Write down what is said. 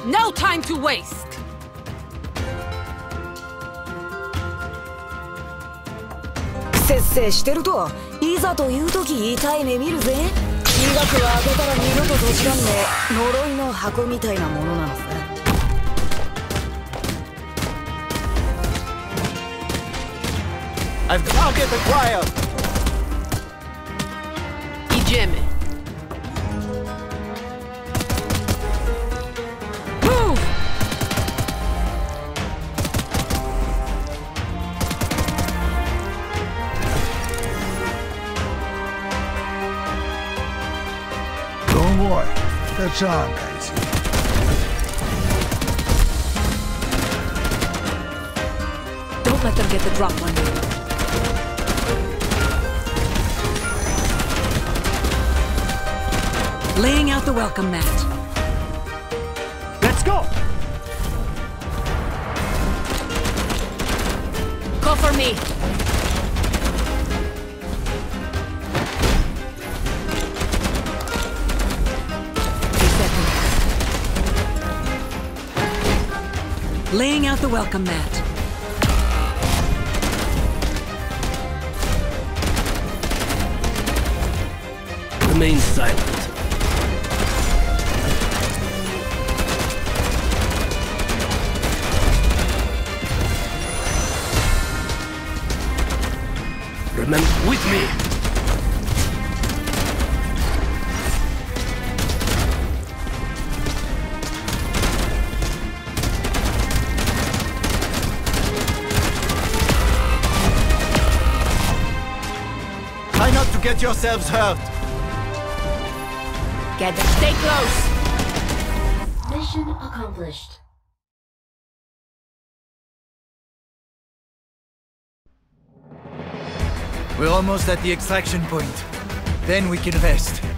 No time to waste! せっせしてるといざという時痛い目見るぜ。医学は開けたら二度と閉じらんねえ呪いの箱みたいなものなのさ。 I've target acquired. Idziemy. Move! Don't worry, zaczekajcie. Don't let them get the drop on you. Laying out the welcome mat. Let's go! Go for me. Laying out the welcome mat. Remain silent. Remember with me. Try not to get yourselves hurt. Get them. Stay close. Mission accomplished. We're almost at the extraction point. Then we can rest.